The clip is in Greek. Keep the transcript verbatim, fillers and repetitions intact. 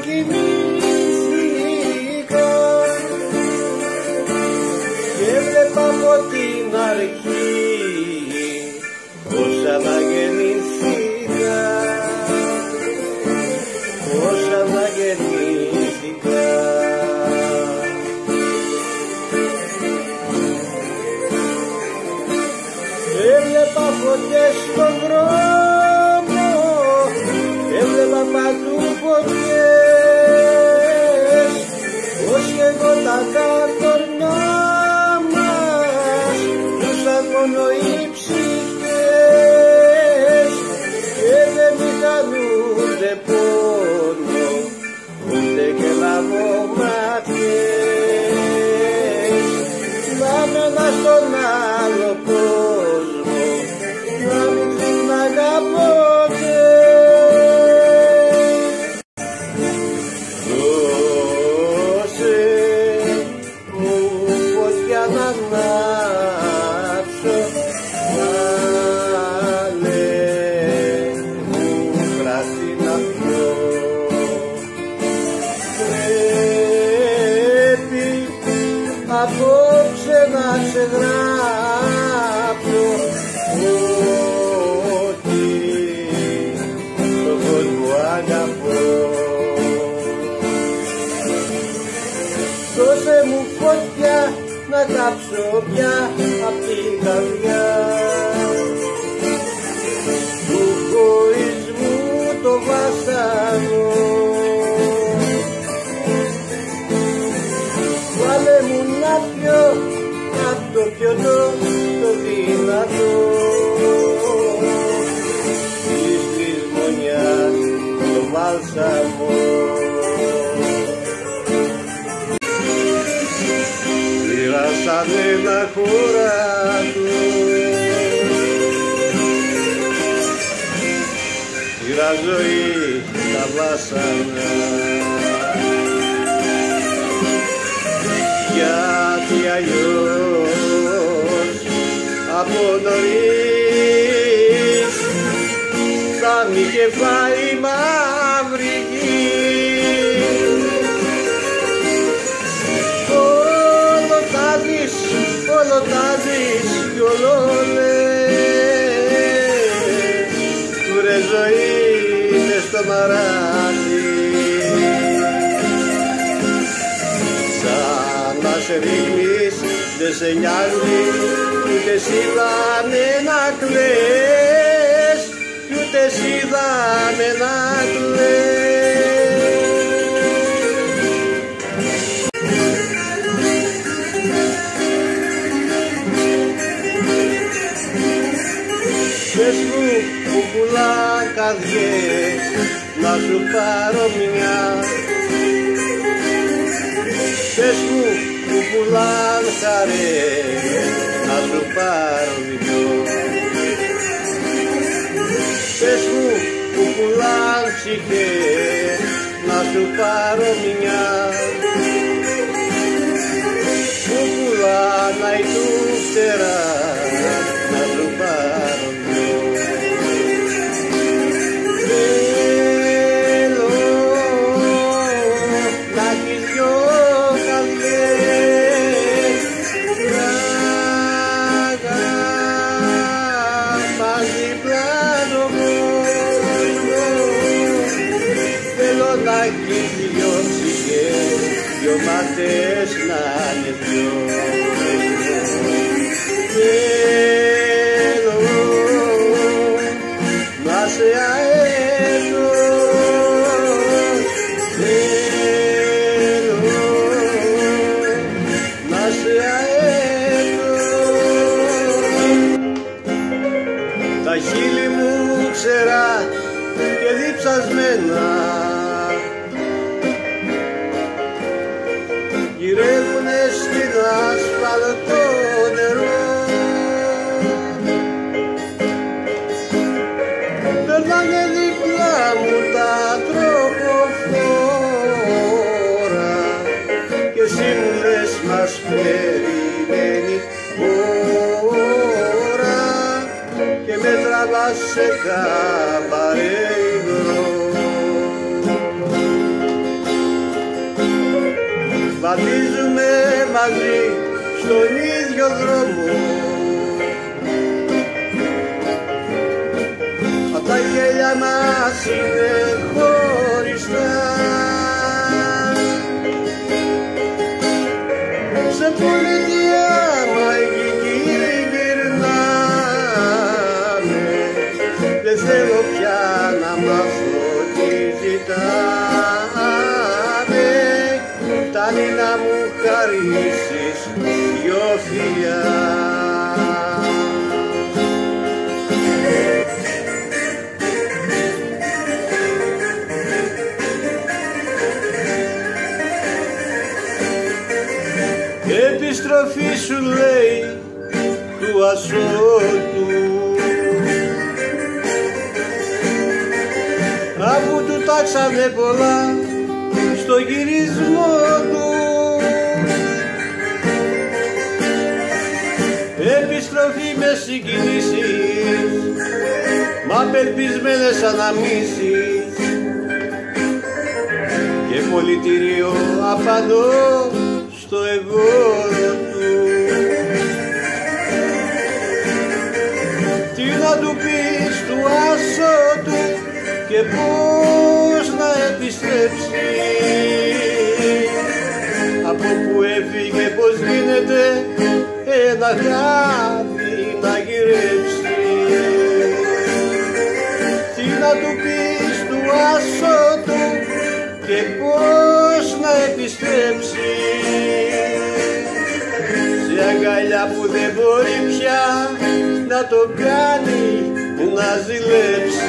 κοιμήθηκα και έβλεπα από την αρχή πως αναγεννήθηκα, πως αναγεννήθηκα. Έβλεπα φωτιές στον δρόμο, έβλεπα παντού φωτιές, πως και εγώ τα κάτορνα μας ζούσαν μόνο οι ψυχές και δεν είχαν ούτε πόνο ούτε και λαβωμάτιες. Να μένα στον άλλο κόσμο, να μην ξύπναγα ποτέ. Δώσε μου φωτιά να ανάψω, βάλε μου κρασί να πιω. Πρέπει απόψε να ξεγράψω ότι στον κόσμο αγαπώ. Δώσε μου φωτιά να κάψω πια απ' την καρδιά του χωρισμού το βάσανο. Βάλε μου να πιω απ' το πιωτό το δυνατό της λησμονιάς το βάλσαμο. Πήρα σαν ένα χωρατό, πήρα ζωή τα βάσανα, γιατί αλλιώς από νωρίς θα μ' είχε φάει η μαύρη γη. Όλο τα δεις, όλο τα δεις κι όλο λες, του ρε ζωή είναι στο μαράνι. Να σε ρίχνεις, δε σε νοιάζει, ούτε σ' είδαμε να κλαις, κι ούτε σ' είδαμε να κλαις. Πες μου που πουλά καρδιές, να σου πάρω μια. Πες μου που πουλάν χαρές, να σου πάρω δυο. Πες μου που πουλάν ψυχές, να σου πάρω μια. Που πουλάν αϊτού φτερά, να σου πάρω δυο. Να έχεις δυο ψυχές, δυο μάτες να είναι δυο. Θέλω να σε αέτος, θέλω να σε αέτος. Τα χείλη μου ξερά και διψασμένα γυρεύουνε στην ασφαλτό νερό. Περνάνε δίπλα μου τα τροχοφόρα και εσύ μου λες μας περιμένει ώρα και με τραβάς σε καμπαρέ υγρό. στον ίδιο δρόμο. Τα γέλια μας είναι χωριστά, σε πολιτεία μαγική γυρνάμε. Δεν θέλω πια να μάθω τι ζητάμε, φτάνει να μου χαρίσεις δυο φιλιά. Επιστροφή σου λέει του ασώτου, αφού του τάξανε πολλά στο γυρισμό του. Επιστροφή με συγκινήσεις, μα απελπισμένες αναμνήσεις, και πολιτήριο απαντώ στο εγώ του. Τι να του πεις του ασώτου και πώς να επιστρέψει, από που έφυγε πως γίνεται ένα χάδι να γυρέψει. Τι να του πεις του ασώτου και πώς να επιστρέψει, σε αγκαλιά που δεν μπορεί πια να το κάνει να ζηλέψει.